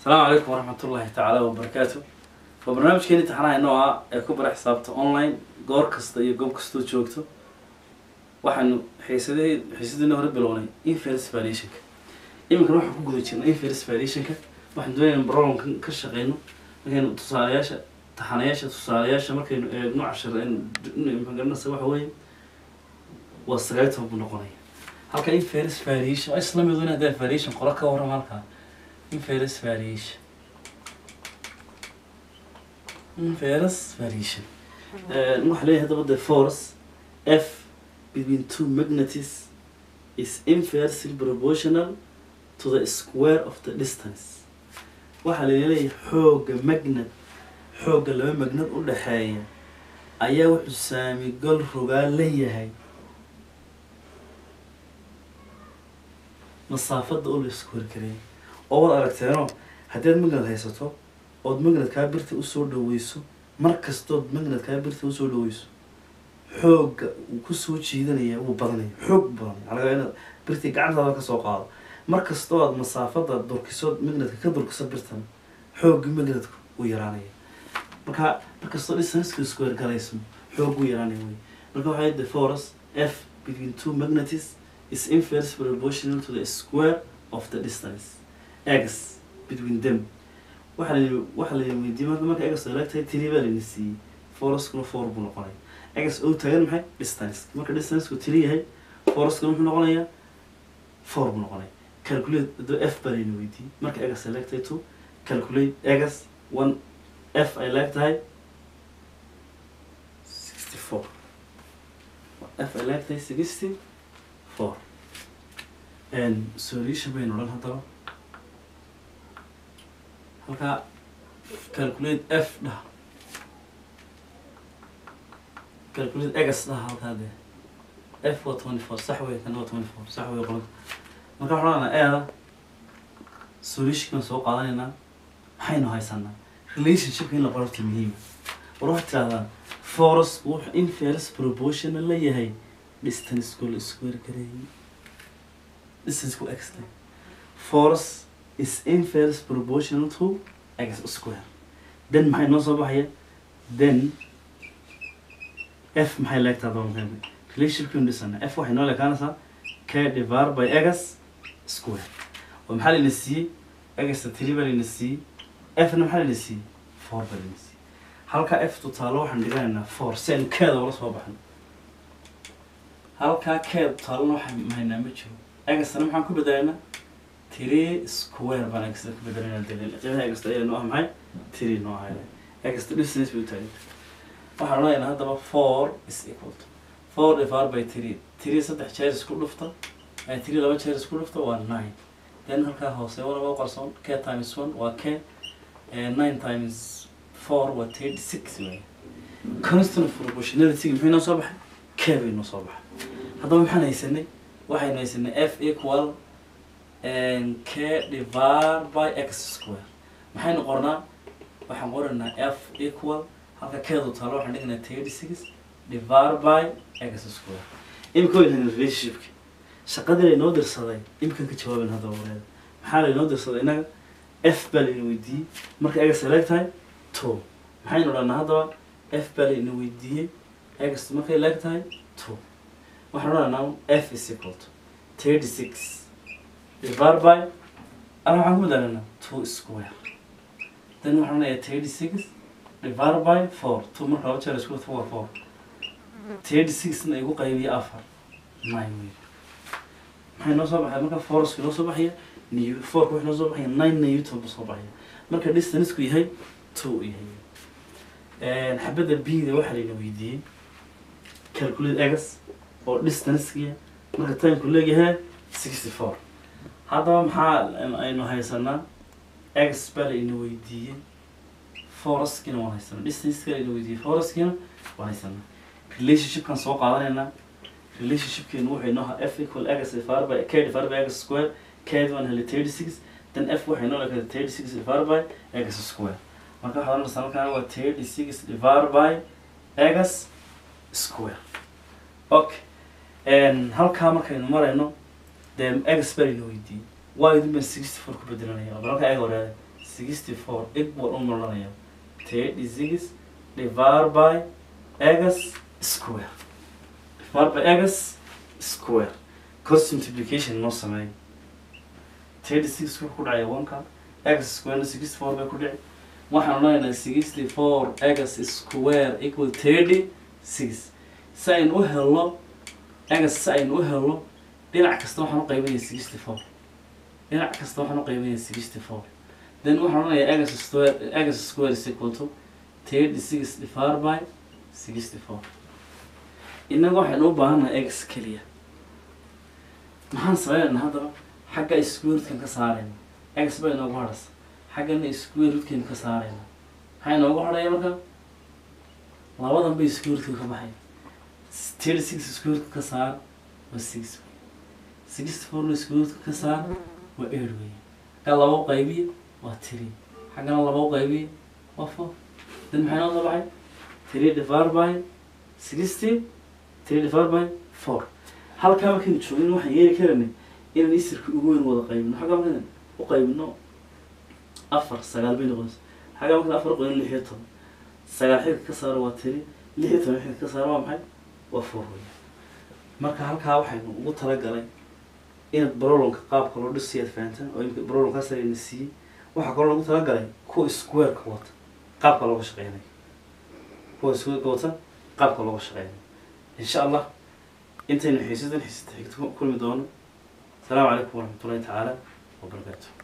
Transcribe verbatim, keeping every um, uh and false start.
السلام عليكم ورحمة الله تعالى وبركاته. وبرنامج كيني تحنا إنه كبر حسابته أونلاين جور كست يجوم كستو شوكتو وحن حيسده حيسده إنه رب الأونلاين إنفيرس فاليشك إما كنا نحكي جودة شيء إنفيرس فاليشك وحن دوين نبررهم كشغينه لكن تصارياش تحنياش تصارياش ممكن نوع شر إن إن قلنا سوا حوي وصلتهم بنقطة هل كان إنفيرس فاليش أصلا يظن هذا فاليش قرقة ورا مالك inverse variation inverse variation نروح عليه هذا بدأ force F between two magnets is inversely proportional to the square of the distance waxa la leeyahay xooga magnet xooga laba magnet u dhaxeeya ayaa wuxuu saami gal rogaa leeyahay masaafada oo la isku horkareeyay oo wada aragteeno haddii magnet haysato oo magnet ka birta u soo dhaweyso markasto magnet ka birta u soo dhaweyso xoog uu ku soo jiidanaya uu badanay xoog badan anaga in birta gacantaada ka soo qaado markasto aad masaafada durkiso magnetka ka durkiso birtan xoog magnetku uu yaraanaya marka markasto distance ku square galayso xoog uu yaraanaya marka waxa ay the force F between two magnets is inversely proportional to the square of the distance x between them waxa la waxa la yimid marka x la tahay tiriba la si force kuna four buu noqonay x oo tagan maxay distance marka distance ku tiri yahay force kuna wuxuu noqonayaa four buu noqonay calculate the f bari ni weydii marka x la tahay to calculate x one f ay la tahay sixty-four f ay la tahay sixty-four and solution baynu oran hadaba halka calculate f da calculate x da halka de f waa twenty-four sax way kan waa twenty-four sax way qoran marka waxaan leeyahay solution soo qaadanayna maxaynu haysanaa relationship in la qorto muhiim waxa tirada force wuxuu inverse proportional la yahay distance ku square gareeyay distance ku x force is inverse proportional to x square then maxay noo soo baxaya then f maxay leegtaa doonkan relationship ku dhisana f waxay noo leekaanaysaa k divided by x square oo maxay la siiyay x three baa la siiyay f na maxay la siiyay four baa la siiyay halka f total waxaan dhiganaynaa four sen k da wala soo baxan halka k total waxaan mahaynaa ma jiro x na maxaan ku bedelaynaa three square baan x ku bedelayna dalil qiimaha x ay noo ahay three noo ahay x distance buu tahay waxa la yiraahdaa hadaba four is equal to four divided by three three saddex jeer isku dhufta ay three laba jeer isku dhufta waa nine then halka hoose wala qarsoon k times one waa k and nine times four waa thirty-six way constant proportionality maxay noo soo baxay k bay noo soo baxay hadaba maxaan haysanay waxaynu haysanay f equal and k divided by x square maxaynu qornaa waxaan qoranaa f equal halka k du talo waxaan dhignaa thirty-six divided by x square imika weyn relationship shaqadii ay noo dirsaday imika ka jawaabin hada wareed maxaa ay noo dirsaday inaga f bal in weydii marka x select tahay two maxaynu oranaa hadaba f bal in weydii x markay select tahay two waxaan oranaa f is equal to thirty-six divided by أنا هقول لنا two square then we're gonna thirty-six divided by four two مرة أو تشارج كل four four thirty-six إنه يقول قيمة أفر nine ويل هاي نصب هاي مرة four سكوا نصب هي نيو four كوي نصب هي nine نيوتن بصب هي مرة distance كوي هي two هي نحبذ البي ده واحد اللي بيدي calculate x or distance كيا مرة time كله جه sixty-four هذا محل إنه هيسنا x بل إنه ويدي force كنا وهيسنا distance كنا إنه ويدي force كنا وهيسنا relationship كان سوق علينا relationship كنا نوع إنه f equal x divided by k divided by x square k one هل thirty-six then f واحد إنه لك thirty-six divided by x square ما كان حضرنا سنة كان هو thirty-six divided by x square okay and هل كامل كنا مرة إنه dem x bari no weydiin waa idin baan sixty-four ku bedelanaya balka ay hore sixty four equal u maranaya thirty-six divided by x square divided by x square cross multiplication no samay thirty-six ku dhacay one ka x square sixty-four bay ku dhacay waxaan leenahay sixty-four x square equal thirty-six sin u helo x sin u helo dhinac kasta waxaan u qaybinayaa sixty-four dhinac kasta waxaan u qaybinayaa sixty-four then waxaan leenahay x square x square is equal to thirty-six divided by sixty-four inaga waxaan u baahanahay x kaliya maxaan sameeynaa hadaba xagga square root kan ka saarayna x bay noogu haraysa xaggana square root kan ka saarayna maxay noogu haraya marka labadan bay square root ka baxay thirty-six square root ka saar waa six sixty-four square root ka saar waa eight way ka labo qaybiye waa three xaggana labo qaybiye waa four then maxay noo baxay three divided by sixty three divided by four halka markaan joogin waxaan yeeli karanay inaan isirka ugu weyn wada qaybino xagga markaan u qaybino afar sagaal bay noqonaysa xagga markaan afar qoyn lix iyo toban sagaal xidid ka saaro waa three lix iyo toban xidid ka saaro waa maxay waa four way marka halkaa waxaynu ugu talagalay inaad barolonka qaabka loo dhisiyo fahantaan oo imika barolonkaas ayna siiyey waxaa kaloo lagu talagalay kuwa square ka wata qaabka looga shaqeynayo kuwa square ka wata qaabka looga shaqeynayo insha allah انتين حسيت حسيت كل مدونه السلام عليكم ورحمه الله تعالى وبركاته.